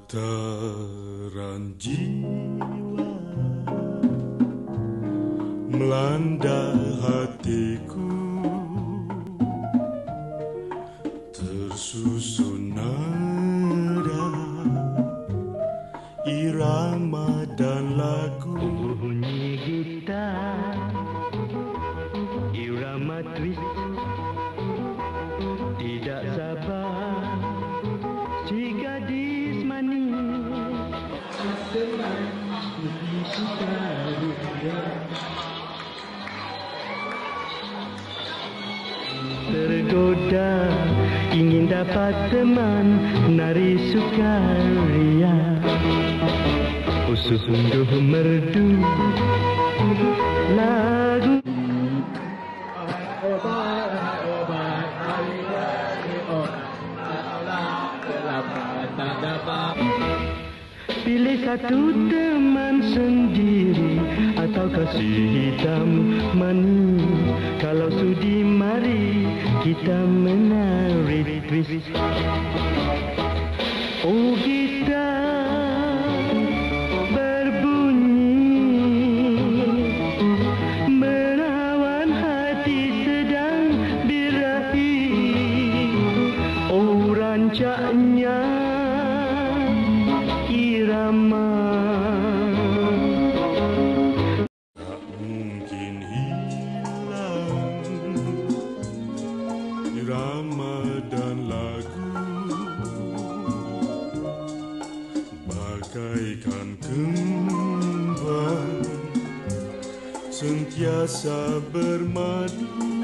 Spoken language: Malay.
Getaran jiwa melanda hatiku, tersusun nada, irama dan lagu. Bunyi gitar, irama twist, tidak sabar si gadis manis. Tergoda ingin dapat teman nari sukaria, sungguh merdu lagu. Pilih satu teman sendiri atau kasih hitam manis. Kalau sudi mari kita menari twist. Oh gitar berbunyi, menawan hati sedang birahi. Oh rancaknya irama, tak mungkin hilang irama dan lagu, bagaikan kembang sentiasa bermadu.